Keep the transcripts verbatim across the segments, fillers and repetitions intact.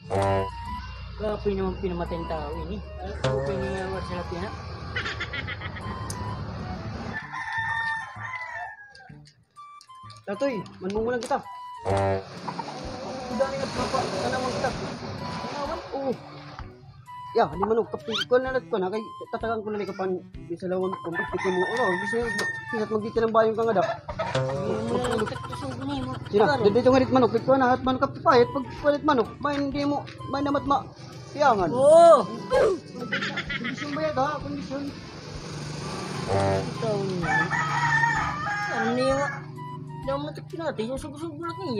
Kapoy naman pinamatay ng tao ini. Ano po pinawat sa lapina? Tatoy, manmumulan kita. Dami nagpapa, tanawan kita. Tanawan? Oo. Ya, di manog kapit ko na ko na kay tatagan ko na ni kapan di sa lawon kung pikin mo. Ano, gusto kisat magdito ng bayong kang ada. Sina, dito ngarit manok, pito na at manok kapipayat pag palit manok, may hindi mo, may namat ma piyangan. Oo. Kondisyon ba yan ha? Kondisyon. Ikaw niya. Ano niya? Daw mo natin natin yung sugo-sugulat niya.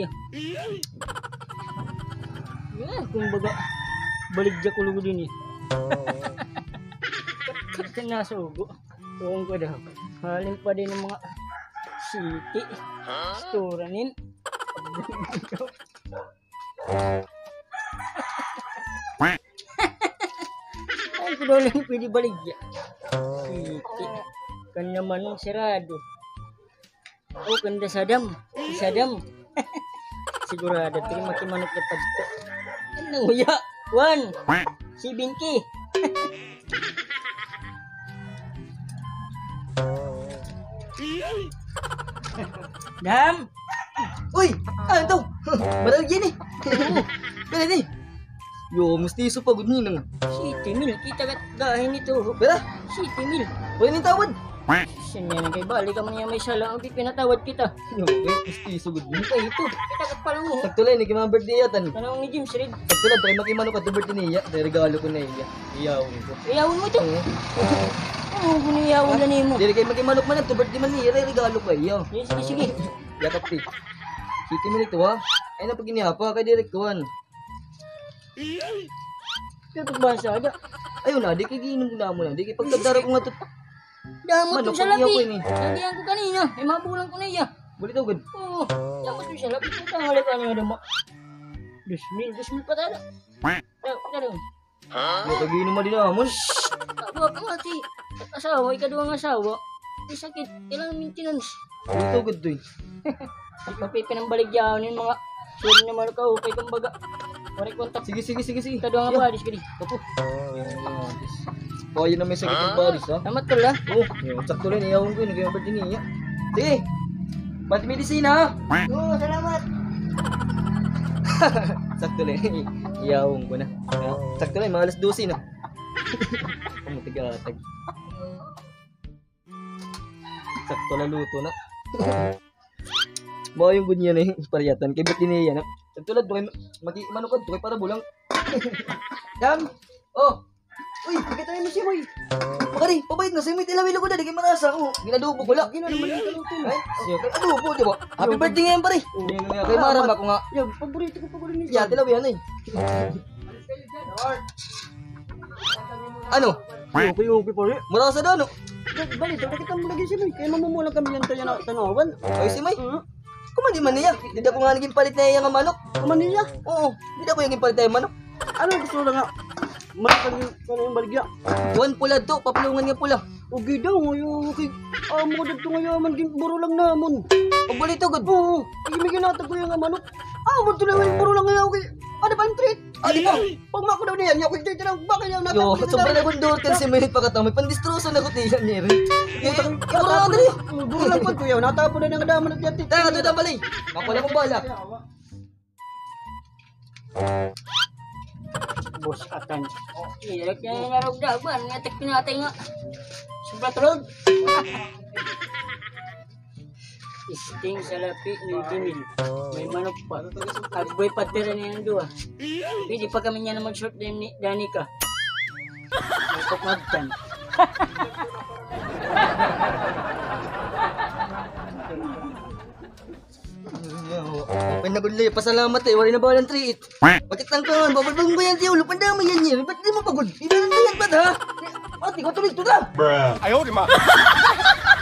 Yeah, kumbaga baligya ko lugo din eh. Kasi nasa ugo. Tuwang ko daw. Halim pa din ng mga siti. Storanin. Ay, ko daw lang pwede baligya. Siti. Kan naman ng sirado. Oh, kanda Sadam. Si Sadam. Sigurado. Tingin makimanok na pagko. Ano nguya? One. Si Binky. Dam. Uy! Ano to? Marag yan eh. Kaya ni. Yo, mustiso pagod ni nang. City Mill. Kita kat gahin ito. Bala, City Mill. wala ni tawad. Siya na kay bali ka man niya may sala. Ang pinatawad kita. Yo, kay mustiso gud ni. Kaya ito. Kita kat palungo. Sagtulay ni kimang birthday yatan. Tanong ni James Reed. Sagtulay try makimano ka to birthday niya. Dahil regalo ko na iya. Iyaw ko. Iyawon mo ito. Ano kung iyawon na niyo mo? Dili kay makimanok man to birthday man niya, regalo ko iya. Sige, sige, sige. Yakap ti. City mo nito ha. Ay na pag inihapa kay direct kuan. Ito ba sa ada? Ayun na, di kay giinom na mo na. Di kay pagtagdara ko nga to. Damot Manok, mo sa pag iyaw ko labi. ini. Sabihan ko kanina. Eh, mabulang ko na iya. Buli to gud. Oo. Damot mo sa labi. Ito ang halik ano mo. Dos mil, dos mil pa tada. Tayo, tayo. Di kay giinom man din amon. Ako ka mati. Asawa, ikaduang asawa. May sakit. Kailangan maintenance. Buli to gud doy. Di pa pinambaligyan yung mga sure naman ka. Okay kang baga. Wari kontak. Sige, sige, sige, sige. Ikaduang Yo. nga pa. Kadi. Opo. Oh, yun na may sakit ng baris, ha? Salamat ka lang. Oh, yun. Sakto lang, iyawon ko yun. Nagayang birthday niya. Sige. Pati medisina, ha? Oo, salamat. Sakto lang. Iyawon ko na. Sakto lang, mga alas dose na. Pamutigatag. Sakto lang luto na. Mga yung good niya na yung pariyatan. Kay birthday niya na. Sakto lang, mag-manukad. Tukay para bulang. Dam! Oh! Uy, pakita mo si Moy. Makari, pabait na si Moy. Tilawilo ko na, di kayo marasa. Oh, ginadubo ko lang. Gina naman yung kaluto mo. Ay, siya, kay adubo, di ba? Happy birthday ngayon, pare. Kay marama ko nga. Yo, paborito ko pa ko rin. Yeah, tilawihan na eh. Ano? Okay, okay pa rin. Marasa na, ano? Balik, kita mo lagi si Moy. Kaya mamumulang kami yan tayo na tanawan. Ay, si Moy. Kuman di man niya. Di ako nga naging palit na yung manok. Kuman niya. Oo, di ako yung palit na yung manok. Ano gusto lang nga? Marakang yung baligya. Buwan pula to, papulungan nga pula. Okay daw, ngayon, okay. Ah, mga dagto ngayon, man, buro lang namon. Pag buli to, good. Oo, imigin natin ko yung manok. Ah, ba't tuloy yung buro lang ngayon, okay. Ano ba yung treat? Ah, di ba? Pag mako daw niyan, yung treat lang, bakit yung natin? Yo, sobrang na kong dorter si Mayit pagkatao. May pandistroso na ko tiyan niya rin. Eh, puro lang dali. Buro lang pa ko yun, natapon na ng daman at yatit. Tara, ito na bali. Ako na kong bala. Bos atan. Iya, kaya nga raw daban, ngatik pinatay nga. Subat road. Isting sa lapi ni Dimil. May manok pa. Agboy patira niya ng dua. Pwede pa kami niya na mag-short din ni Danica. May pagmagtan. Open na gudli, pasalamat eh, wala na ba ng treat? Bakit lang ka, babalbang ba yan siya, ulupang dami yan yan, ba't di mo pagod? Ilan na yan, ba't ha? Ate, ko tuloy ito na! Bruh. Ayaw, di ma.